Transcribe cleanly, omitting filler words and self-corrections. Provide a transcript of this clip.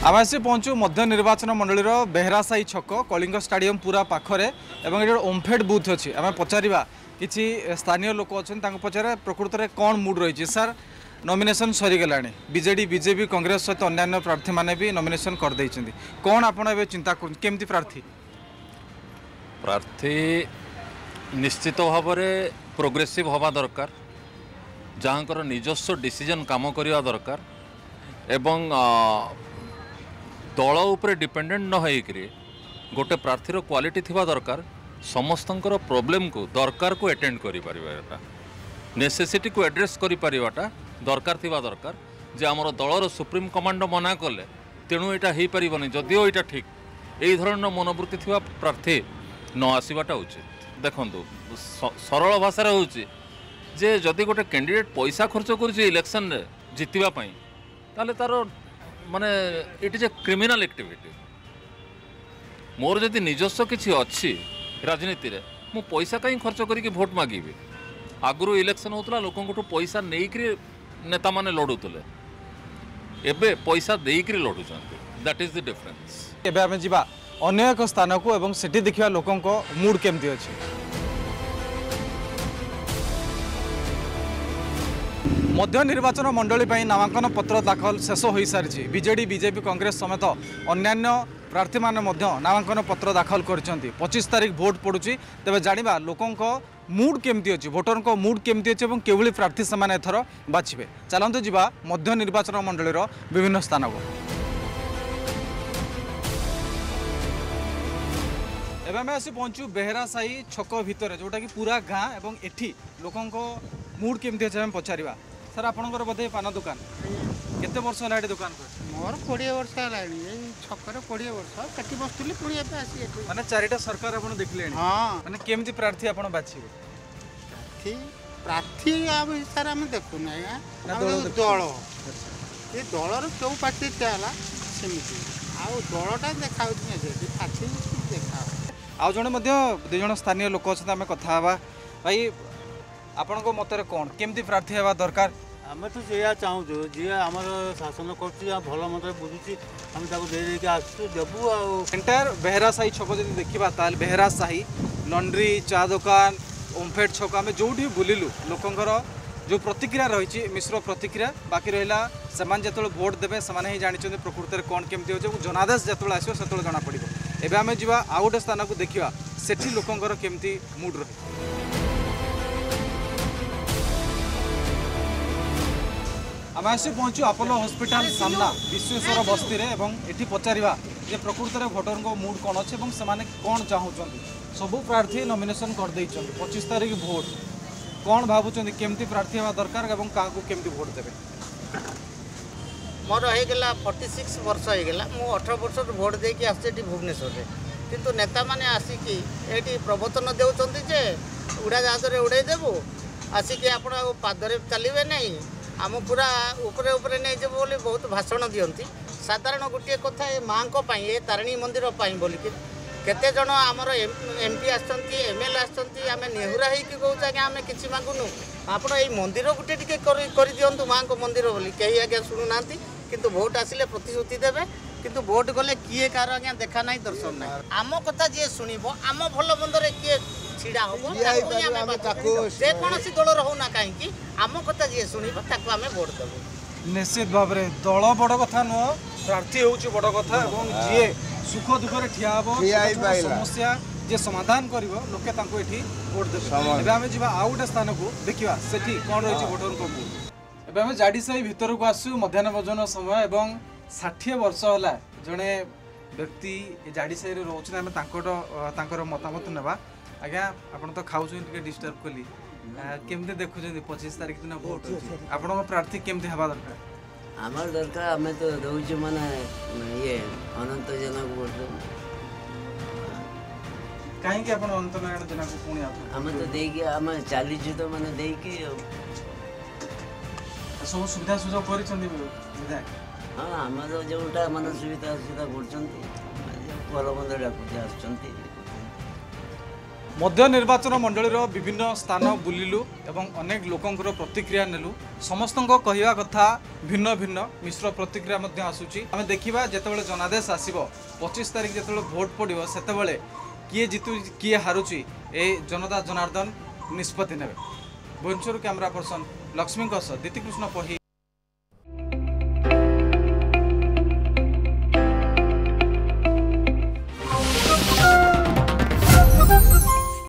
आम आसी पहुँचु मध्य निर्वाचन मंडल बेहरासाई छक कलिंग स्टाडियम पूरा पाखरे एवं ये ओमफेड बूथ अच्छी आम पचारा किसी स्थानीय लोक अच्छा पचारे प्रकृत में कौन मुड रही सर नॉमिनेशन सरीगला बीजेडी बीजेपी कांग्रेस सहित अन्य प्रार्थी मैंने भी नॉमिनेशन करदे कौन आपड़ ए चिंता करमती प्रार्थी प्रार्थी निश्चित भाव में प्रोग्रेसिव हवा दरकार जहाँकर निजस्व डिसीजन काम करवा दरकार एवं दल उपरे डिपेंडेंट न होइकरी गोटे प्रार्थीर क्वालिटी थिबा दरकार समस्तंकर प्रॉब्लम को दरकार को अटेंड करि परिबाटा नेसेसिटी को एड्रेस करि परिबाटा दरकार थिबा दरकार जे हमर दलर सुप्रीम कमांड मना कले तेणु एटा हेई परिबनी जदिओ एटा ठीक एई धरणर मनोवृत्ति थिबा प्रार्थी न आसीबाटा उचित देखंतु सरल भाषा होउची जे जदि गोटे कैंडिडेट पैसा खर्च करुछि इलेक्शन रे जितिबा पई ताले तारो माने it is a criminal activity मोर जदि निजस्व किसी अच्छी राजनीति रे मु पैसा कहीं खर्च करके भोट मागिबी आगु इलेक्शन होता लोक पैसा नहीं नेता माने लड़ुले एबे पैसा देकर लड़ुचंती दैट इज द डिफरेंस एबे आमे जिबा अन्य एक स्थान को एवं सेठी देखिया लोकन को मूड केमती अछि मध्य निर्वाचन मंडली नामांकन पत्र दाखल शेष हो सारी बीजेडी बीजेपी कांग्रेस समेत अन्यान्य प्रार्थी माने नामांकन पत्र दाखल कर 25 तारीख भोट पड़ुची तेज जाना लोकों मूड केमती अच्छी भोटर को मूड केमती अच्छी और केवली प्रार्थी से एथर बाछे चलते जावा मध्य निर्वाचन मंडलीर विभिन्न स्थान को एवं आम आसी पहुँचु बेहरासाई छक भितर जोटा कि पूरा गाँ और एठी लोकों मूड केमती अच्छे पचारा सर आपंकर बोधे पान दुकान केते वर्ष है दुकान मोर 20 वर्ष है छकर 20 वर्ष कटी बसुली पुणी माने चारिटा सरकार आप देखले हाँ माने केमती प्रार्थी आप बाछिबे प्रार्थी हिसाब से देखुना दल ये दलर जो पार्टी है सेमती आउ दलटा देखा प्रार्थी देखा आउ जड़े दुई जन स्थानीय लोक अच्छे आम कथा भाई आपण मतरे कौन केमती प्रार्थी हवा दरकार आम तो या चाहूँ जी आम शासन कर भल मत बुझुची आम दे आसू देवु एंटायर बेहरासाई छक जब देखा ताल बेहरासाही लंड्री चा दुकान ओमफेड छक आम जो बुलिलु लोकंर जो प्रतिक्रिया रही मिश्र प्रतिक्रिया बाकी रहा से जो भोट देवे से ही जानते प्रकृत में कौन केमती हो जनादेश जो आसो से जना पड़ो एवं आम जा आउ गोटे स्थान को देखा सेठी लोकंर केमती मूड रही आम आसी पहुँचु आपोलो हॉस्पिटल सामना विश्वेश्वर बस्ती रे एवं एठी पचारिबा जे प्रकृत में भोटर को मूड कौन अच्छे से कौन चाहूँगी सबू प्रार्थी नॉमिनेशन कर 25 तारीख भोट कौन भावुं केमती प्रार्थी हवा दरकार और क्या केमती भोट देवे मोर होगा 46 वर्ष होगा मु 18 वर्ष भोट देकी आसती भुवनेश्वर किंतु नेता माने आसिकी ये प्रवर्तन देउचंती उड़ा जहाज उड़े देवु आसिकी आपण पादरे चलिए नहीं आम पूरा उपरे उपरे नहीं जब बोली बहुत भाषण दियंती साधारण गोटे कथा ए माँ ये तारिणी मंदिर बोलिकी केते जन आमर एमपी आसछंती एमएलए आसछंती आमे नेहुरा ही कि कहूँ आगे आमे किछि मागुनु आपण ए मंदिर गोटे टिके कर दियंतु माँ को मंदिर बोली कहीं आगे शुणु ना किंतु भोट आसिले प्रतिश्रुति देवे किंतु भोट गले किए कार आज्ञा देखा ना दर्शन ना आम कथा जी शुणव आम भल मंदर किए छिड़ा हम जेकोसी दल रोना कहीं आम कथा जी शुणव ताको आम भोट देव निश्चित भाव में दल बड़ कथा नुह प्रार्थी हूँ बड़ कथा जी सुख दुखे ठिया समस्या जे समाधान कर लोके भोट देवे आम जा आउ गोटे स्थान को देखा सेठी कौन रही भोटर को एवं आम जाड़ीसाही भितर को आसु मध्याह्न भोजन समय एवं 60 वर्ष है जड़े व्यक्ति जाड़ीसाही रोचे आम मतामत ना आज्ञा आप तो खाऊ डिस्टर्ब कली केमती देखुं 25 तारीख दिन भोट आप प्रार्थी केमती हवा दरकार आमार दरकार आम तो दौचु माने ये अनंत जना को वोट कहीं आप अनंत नारायण जना को पुणी आम तो देकी आम चलीचु तो माने देकी सब सुविधा सुजोग कर हाँ आम तो जोटा मन सुविधा सुविधा कर भल मंद डाक मध्य निर्वाचन मंडलीर विभिन्न स्थान बुलिलु एवं अनेक लोकंकर प्रतिक्रिया नेलु समस्त कहवा कथा भिन्न भिन्न मिश्र प्रतिक्रिया मध्य आसुची आमे देखिबा जेतेबेले जनादेश आसीबो 25 तारिख जेतेबेले भोट पड़िबो सेतेबेले किए जितु किए हारुची ए जनता जनार्दन निष्पत्ति नेबे। भुवनेश्वर कैमरा पर्सन लक्ष्मी दीतिकृष्ण पही।